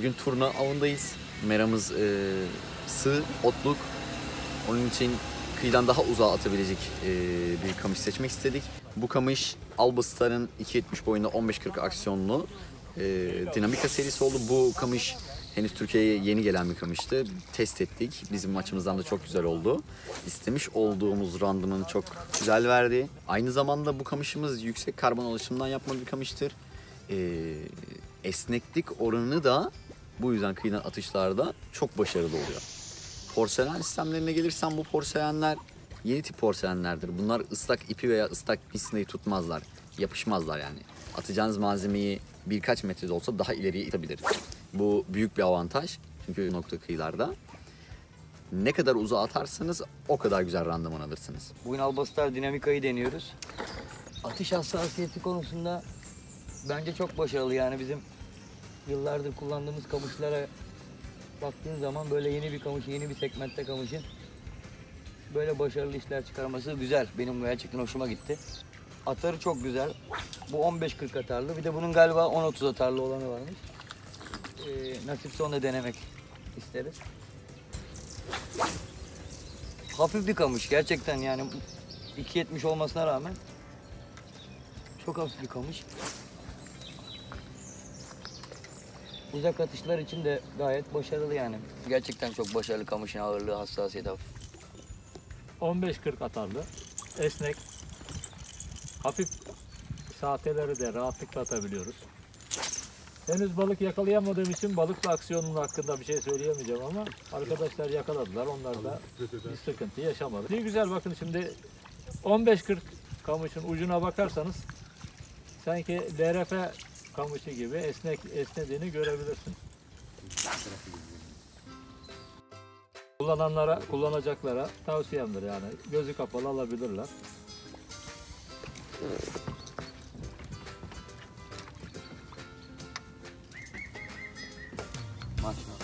Bugün turna avındayız. Meramız sığ, otluk. Onun için kıyıdan daha uzağa atabilecek bir kamış seçmek istedik. Bu kamış Albastar'ın 2.70 boyunda 15-40 aksiyonlu Dinamika serisi oldu. Bu kamış henüz Türkiye'ye yeni gelen bir kamıştı. Test ettik. Bizim maçımızdan da çok güzel oldu. İstemiş olduğumuz randımanı çok güzel verdi. Aynı zamanda bu kamışımız yüksek karbon alışımından yapma bir kamıştır. Esneklik oranı da bu yüzden kıyıdan atışlarda çok başarılı oluyor. Porselen sistemlerine gelirsem bu porselenler yeni tip porselenlerdir. Bunlar ıslak ipi veya ıslak misinayı tutmazlar. Yapışmazlar yani. Atacağınız malzemeyi birkaç metrede olsa daha ileriye itebilir. Bu büyük bir avantaj. Çünkü nokta kıyılarda. Ne kadar uzağa atarsanız o kadar güzel randıman alırsınız. Bugün Albastar Dinamika'yı deniyoruz. Atış hassasiyeti konusunda bence çok başarılı. Yani bizim yıllardır kullandığımız kamışlara baktığın zaman böyle yeni bir kamış, yeni bir segmentte kamışın böyle başarılı işler çıkarması güzel. Benim gerçekten hoşuma gitti. Atarı çok güzel. Bu 15-40 atarlı. Bir de bunun galiba 10-30 atarlı olanı varmış. Nasipse onu da denemek isteriz. Hafif bir kamış gerçekten, yani 2.70 olmasına rağmen çok hafif bir kamış. Uzak atışlar için de gayet başarılı yani. Gerçekten çok başarılı, kamışın ağırlığı, hassasiyeti hafif. 15-40 atarlı, esnek, hafif saateleri de rahatlıkla atabiliyoruz. Henüz balık yakalayamadığım için balıkla aksiyonun hakkında bir şey söyleyemeyeceğim ama arkadaşlar yakaladılar. Onlar da bir sıkıntı yaşamadı. Ne güzel, bakın şimdi 15-40 kamışın ucuna bakarsanız sanki DRF kamışı gibi esnediğini görebilirsin. Kullananlara, kullanacaklara tavsiyemdir yani. Gözü kapalı alabilirler. Maşallah.